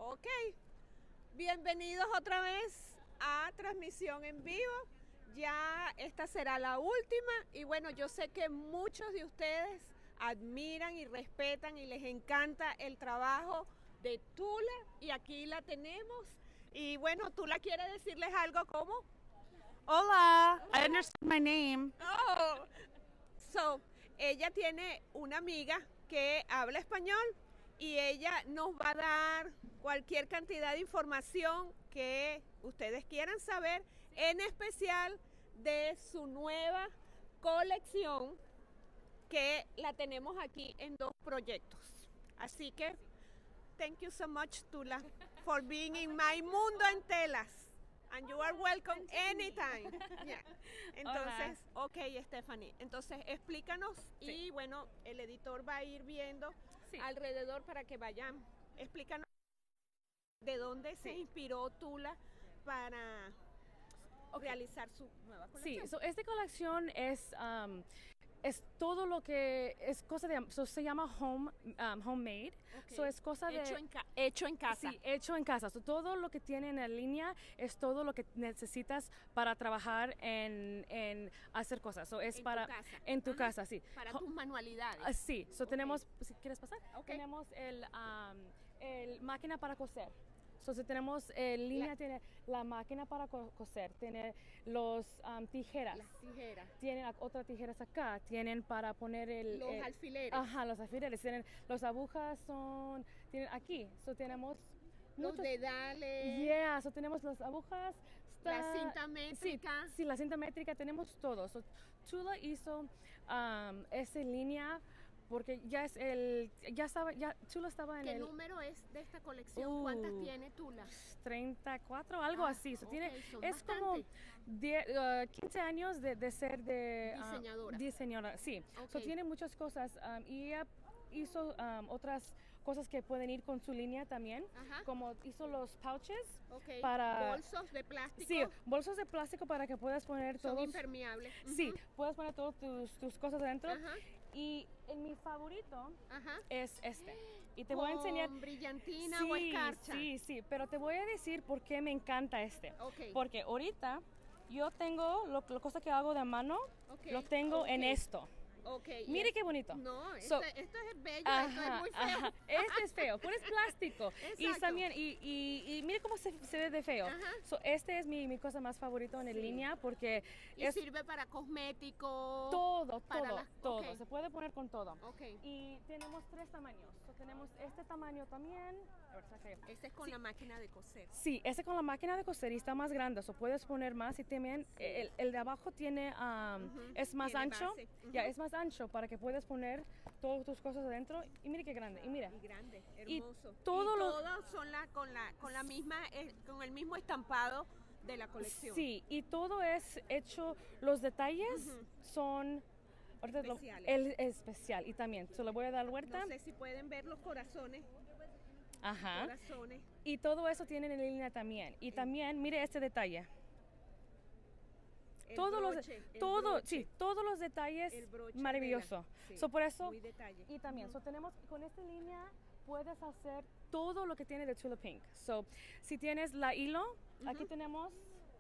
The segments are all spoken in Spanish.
Ok, bienvenidos otra vez a transmisión en vivo. Ya esta será la última y bueno, yo sé que muchos de ustedes admiran y respetan y les encanta el trabajo de Tula y aquí la tenemos. Y bueno, Tula quiere decirles algo como... Hola, I understand my name. Oh, so, ella tiene una amiga que habla español y ella nos va a dar cualquier cantidad de información que ustedes quieran saber, en especial de su nueva colección que la tenemos aquí en dos proyectos. Así que, thank you so much, Tula, for being in my mundo en telas. And you are welcome anytime. Yeah. Entonces, ok, Stephanie. Entonces, explícanos y bueno, el editor va a ir viendo alrededor para que vayan. Explícanos de dónde se inspiró Tula para realizar su nueva colección. Sí, esta colección es todo lo que es cosa de, se llama homemade. Okay. Es cosa de hecho en casa. Sí, hecho en casa. Todo lo que tiene en la línea es todo lo que necesitas para trabajar en hacer cosas. Es en para tu casa. en tu casa, sí. Para tus manualidades. Sí, tenemos, si quieres pasar, tenemos el máquina para coser. Si tenemos línea, tiene la máquina para coser, tiene los tijeras. Las tijeras. Tienen otras tijeras acá, tienen para poner los alfileres. Ajá, los alfileres. Tienen, las agujas tienen aquí. Tenemos los dedales. Yeah, tenemos las agujas. La cinta métrica. Sí, la cinta métrica, tenemos todo. Tula hizo esa línea porque Tula estaba en ¿Qué número es de esta colección? ¿Cuántas tiene Tula? 34, algo así. Es como 15 años de ser diseñadora. Sí. Tiene muchas cosas y ella hizo otras cosas que pueden ir con su línea también, como hizo los pouches para bolsos de plástico. Sí, bolsos de plástico para que puedas poner Son impermeables. Sí, puedes poner todas tus cosas adentro. Y mi favorito es este. Y te voy a enseñar. Brillantina o escarcha. Sí, pero te voy a decir por qué me encanta este. Porque ahorita yo tengo la cosa que hago de mano, lo tengo en esto. Mire qué bonito. No, esto es bello, esto es muy feo. Este es feo, pero es plástico. Y también, y mire cómo se ve de feo. Este es mi cosa más favorita en línea porque sirve para cosméticos. Todo. Se puede poner con todo. Y tenemos 3 tamaños. Tenemos este tamaño también. A ver, este es con la máquina de coser. Sí, este con la máquina de coser y está más grande. Puedes poner más y también el de abajo tiene es más ancho. Ya, es más ancho para que puedas poner todas tus cosas adentro y mire qué grande, y mira. Y grande, hermoso. Y todos son con la misma con el mismo estampado de la colección. Sí, y todo es hecho, los detalles son especial y también se lo voy a dar vuelta. No sé si pueden ver los corazones. Corazones. Y todo eso tienen en línea también. Y también mire este detalle. Todos los detalles maravilloso. Por eso muy detalle. Y también tenemos con esta línea puedes hacer todo lo que tiene de Tula Pink. Si tienes la hilo, aquí tenemos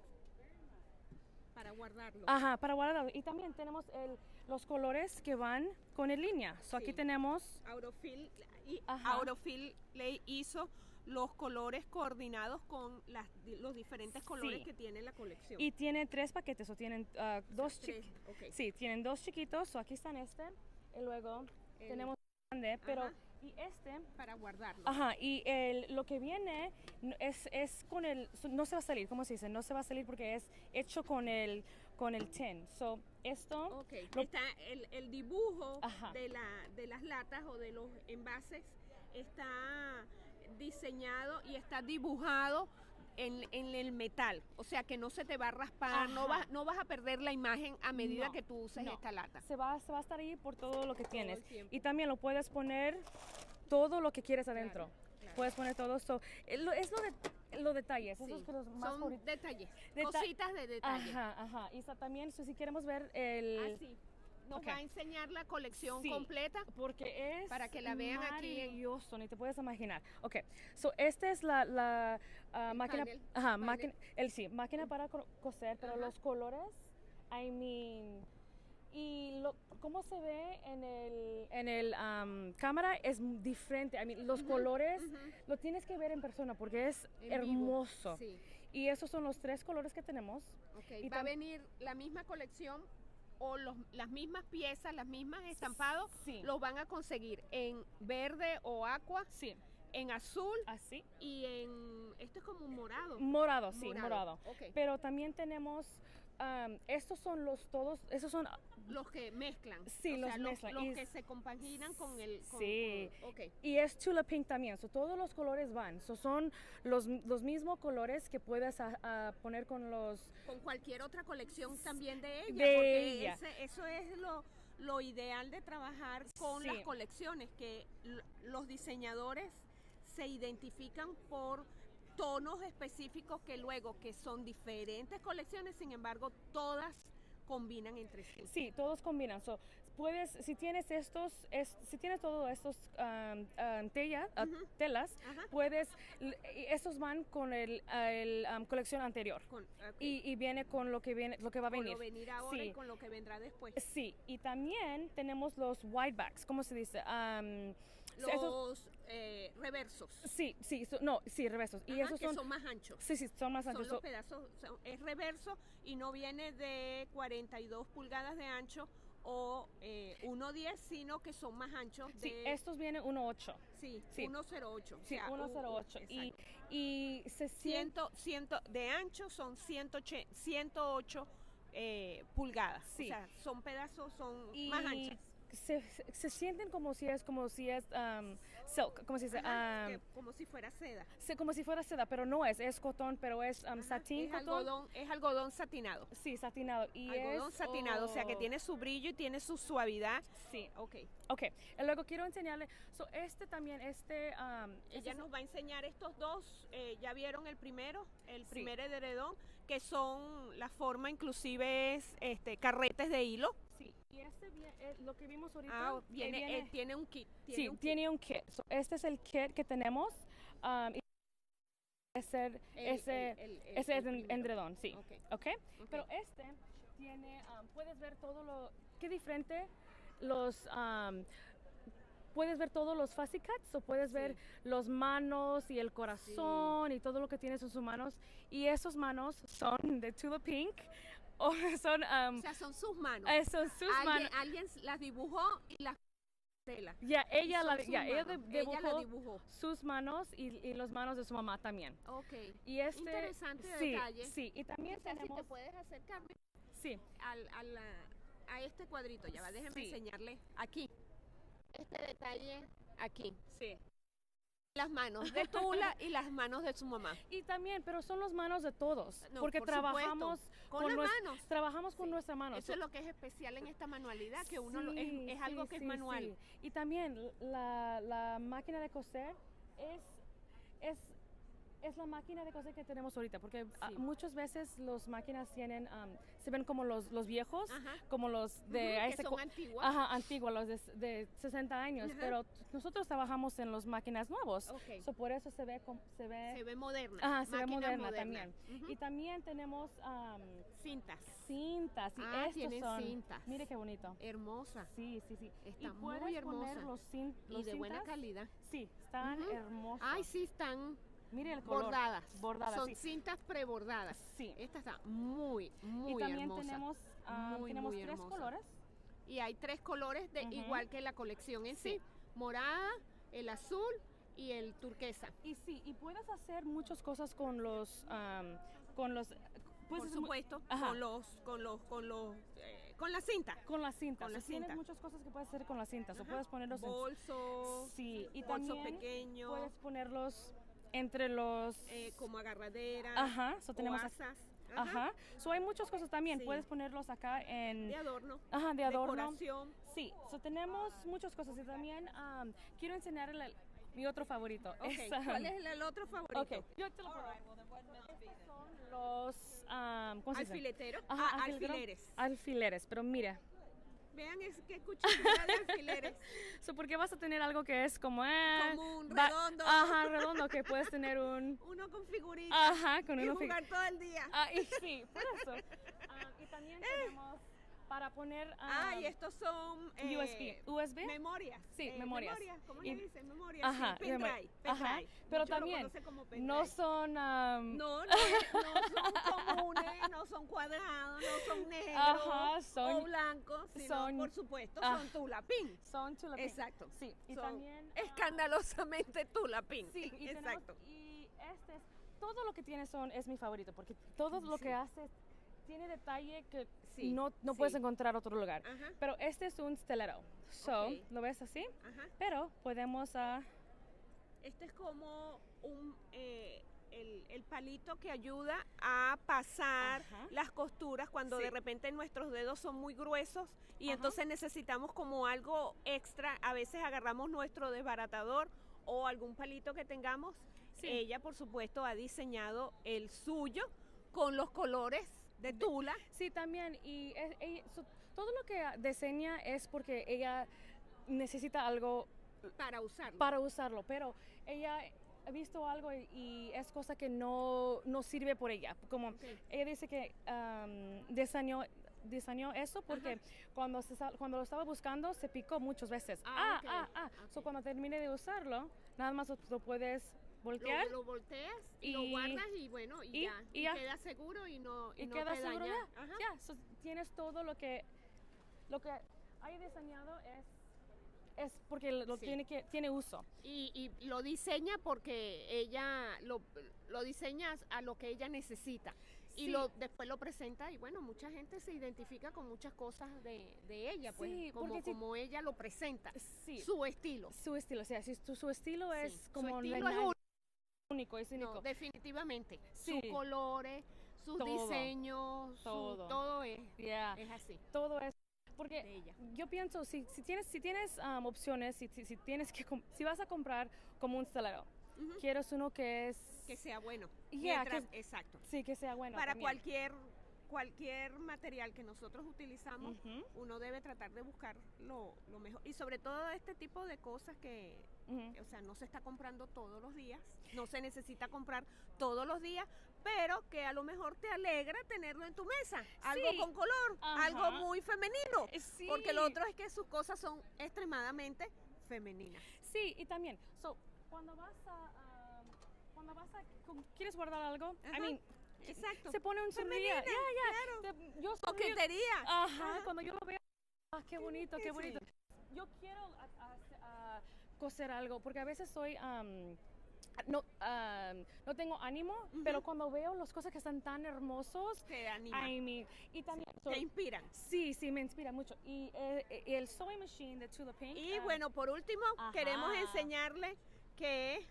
para guardarlo. Para guardarlo. Y también tenemos los colores que van con el línea. Aquí tenemos Aurofil le hizo los colores coordinados con los diferentes colores que tiene la colección. Y tiene 3 paquetes, tienen dos chiquitos. Sí, tienen 2 chiquitos, aquí están y luego tenemos grande, pero y este para guardarlo. Y lo que viene es con no se va a salir, ¿cómo se dice? No se va a salir porque es hecho con el tin. Esto está el dibujo de las latas o de los envases está diseñado y está dibujado en el metal, o sea que no se te va a raspar, no vas a perder la imagen a medida que tú uses esta lata. Se va a estar ahí por todo lo que tienes. Y también lo puedes poner todo lo que quieres adentro. Claro. Puedes poner todo esto. Es los detalles. Sí. Esos que los más son detalles. Cositas de detalle. Y también si queremos ver nos va a enseñar la colección completa. Porque es para que la vean aquí. Maravilloso, ni te puedes imaginar. Ok, so esta es la máquina, máquina para coser, pero los colores, y cómo se ve en el cámara es diferente. Los colores lo tienes que ver en persona porque es hermoso. Sí. Y esos son los 3 colores que tenemos. Okay. Y va a venir la misma colección o las mismas piezas, las mismas estampados, los van a conseguir en verde o aqua, en azul, así, y en, esto es como un morado. Morado. Okay. Pero también tenemos, estos son esos son los que mezclan. Sí, los mezclan. Los que se compaginan con el... Okay. Y es Tula Pink también, todos los colores van. Son los mismos colores que puedes poner con cualquier otra colección también de ella. Porque eso es lo ideal de trabajar con las colecciones, que los diseñadores se identifican por tonos específicos que son diferentes colecciones, sin embargo, todas combinan entre sí. Sí, todos combinan. Si tienes todos estos telas, estos van con el colección anterior. Y viene con lo que va a venir. Con lo venir ahora y con lo que vendrá después. Sí, y también tenemos los widebacks, ¿cómo se dice? Los reversos. Sí, reversos. Ajá, y esos son más anchos. Sí, son más anchos. Son los pedazos, es reverso y no viene de 42 pulgadas de ancho o 1.10, sino que son más anchos. Estos vienen 1.8. Sí, 1.08. Sí, 1.08. Y se de ancho son 108 pulgadas. Sí. O sea, son pedazos, más anchos. Se sienten como si es silk, como si fuera seda. Como si fuera seda, pero no es cotón, pero es satín. Es algodón satinado. Sí, satinado. Y algodón satinado, o sea que tiene su brillo y tiene su suavidad. Sí. Ok. Luego quiero enseñarle, ella nos va a enseñar estos dos, ya vieron el primer edredón, que son, la forma inclusive es carretes de hilo. Sí, y lo que vimos ahorita tiene un kit. Tiene un kit. Este es el kit que tenemos. Ese endredón, sí. Okay. Pero tiene, puedes ver qué diferente puedes ver todos los fussy cuts, o puedes ver los manos y el corazón y todo lo que tiene en sus manos. Y esos manos son de Tula Pink. Son sus manos. Son sus manos. Alguien las dibujó y las tela. Ella dibujó sus manos y las manos de su mamá también. Okay. Y interesante detalle. Sí, y también tenemos... Si te puedes acercar a este cuadrito, ya va, déjenme enseñarle aquí. Este detalle aquí. Sí. Las manos de Tula y las manos de su mamá. Y también, pero son las manos de todos, porque trabajamos con las manos. Trabajamos con nuestras manos. Eso es lo que es especial en esta manualidad, que uno es algo que es manual. Sí. Y también la máquina de coser es la máquina de coser que tenemos ahorita, porque muchas veces las máquinas se ven como los viejos, como los de... que son antiguas. Antiguas, los de 60 años, pero nosotros trabajamos en las máquinas nuevas, por eso se ve moderna. Se ve moderna también. Y también tenemos... cintas. Y estos son... cintas. Mire qué bonito. Hermosa. Sí. Está muy hermosa. Y de buena calidad. Sí, están hermosas. Ay, sí, están... Mire el color. Bordadas. Son cintas prebordadas. Sí. Esta está muy hermosa. Y también tenemos 3 colores. Y hay 3 colores, igual que la colección en sí. Morada, el azul y el turquesa. Y puedes hacer muchas cosas con los... por supuesto, con la cinta. Con la cinta. Tienes muchas cosas que puedes hacer con las cintas. O puedes ponerlos bolsos. Sí, y bolso también pequeño. Puedes ponerlos entre los... como agarraderas. Tenemos asas. Hay muchas cosas también. Puedes ponerlos acá en... De adorno. De adorno. Decoración. Sí, tenemos muchas cosas. Y también quiero enseñarle mi otro favorito. ¿Cuál es el otro favorito? Yo te lo pongo. Estos son los... ¿cómo se dice? Alfileteros. Alfileres. Alfileres, pero mira. Vean qué cuchillita de alfileres. Porque vas a tener algo que es como un redondo. Ajá, redondo, que puedes tener uno con figuritas. Ajá, con y uno jugar todo el día. Y sí, por eso. Y también tenemos para poner y estos son USB. Memorias. Sí, memorias. ¿Cómo se dice? Memorias. Ajá, sí, pendrive. Ajá. Pero también no son no son comunes, no son cuadrados, no son negros o blancos, sino por supuesto son tulapín. Son tulapín. Exacto. Sí, y también escandalosamente tulapín. Sí, exacto. Y todo lo que tiene es mi favorito, porque todo lo que hace tiene detalle que no puedes encontrar otro lugar. Ajá. Pero este es un stelero. ¿Lo ves así? Ajá. Pero podemos... Este es como el palito que ayuda a pasar las costuras cuando de repente nuestros dedos son muy gruesos y entonces necesitamos como algo extra. A veces agarramos nuestro desbaratador o algún palito que tengamos. Sí. Ella, por supuesto, ha diseñado el suyo con los colores de tula. Sí, también. Y todo lo que diseña es porque ella necesita algo para usarlo. Pero ella ha visto algo y es cosa que no sirve por ella. Como ella dice que diseñó eso porque cuando lo estaba buscando se picó muchas veces. So cuando termine de usarlo, nada más lo puedes voltear. Lo volteas y lo guardas y bueno, y ya. Queda seguro y no queda te seguro daña. Ya. So, tienes todo lo que hay diseñado es porque tiene uso. Y lo diseña porque ella lo diseña a lo que ella necesita. Y después lo presenta y bueno, mucha gente se identifica con muchas cosas de ella, pues como ella lo presenta. Su estilo. Su estilo, o sea, su estilo es como... Su estilo es único, es único. No, definitivamente. Sus colores, sus diseños, todo es así. Todo es porque yo pienso si tienes opciones, si vas a comprar como un stelero, quieres uno que sea bueno. Exacto. Sí, que sea bueno. Para cualquier material que nosotros utilizamos, uno debe tratar de buscar lo mejor. Y sobre todo este tipo de cosas que, o sea, no se está comprando todos los días, no se necesita comprar todos los días, pero que a lo mejor te alegra tenerlo en tu mesa. Algo con color, algo muy femenino. Porque lo otro es que sus cosas son extremadamente femeninas. Sí, y también, cuando vas a ¿quieres guardar algo? Exacto. Se pone un sonrisa. Claro. Yo coquetería. Cuando yo lo veo, qué bonito, qué bonito. Yo quiero coser algo, porque a veces no tengo ánimo, pero cuando veo las cosas que están tan hermosos, te anima. Y también te inspiran. Sí, me inspira mucho. Y el sewing machine de Tula Pink. Y bueno, por último, queremos enseñarle que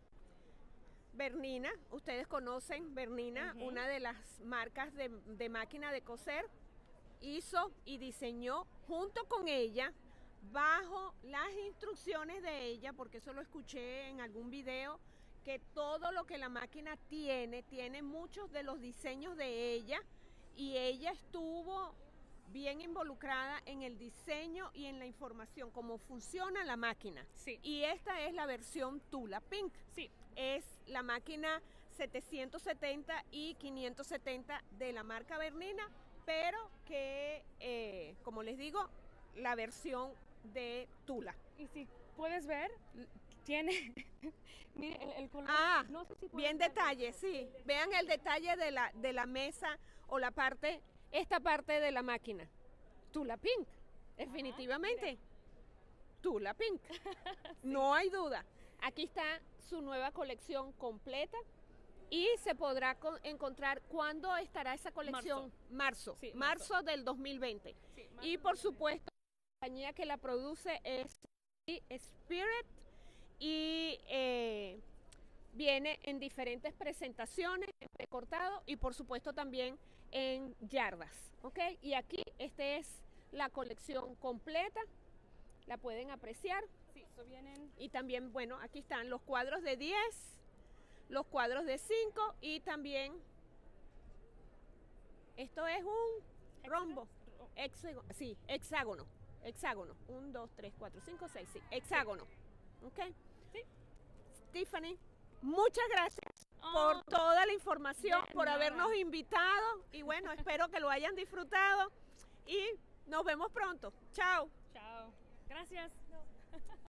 Bernina, ustedes conocen Bernina, una de las marcas de máquina de coser, hizo y diseñó junto con ella, bajo las instrucciones de ella, porque eso lo escuché en algún video, que todo lo que la máquina tiene muchos de los diseños de ella, y ella estuvo bien involucrada en el diseño y en la información, cómo funciona la máquina. Sí. Y esta es la versión Tula Pink. Sí. Es la máquina 770 y 570 de la marca Bernina, pero que, como les digo, la versión de Tula. Y si puedes ver, tiene... Mire, el color... no sé si bien detalle, sí. Vean el detalle de la mesa o esta parte de la máquina. Tula Pink, definitivamente. Tula Pink. No hay duda. Aquí está su nueva colección completa y se podrá encontrar. ¿Cuándo estará esa colección? Marzo. Sí, marzo del 2020. Sí, y por supuesto, la compañía que la produce es Spirit y viene en diferentes presentaciones, en recortado y por supuesto también en yardas. ¿Ok? Y aquí esta es la colección completa. La pueden apreciar. Vienen. Y también, bueno, aquí están los cuadros de 10, los cuadros de 5 y también esto es un rombo, hexágono. Hexágono. 1, 2, 3, 4, 5, 6, sí. Hexágono. ¿Ok? Sí. Tiffany, muchas gracias por toda la información, por habernos invitado. Y bueno, espero que lo hayan disfrutado. Y nos vemos pronto. Chao. Chao. Gracias.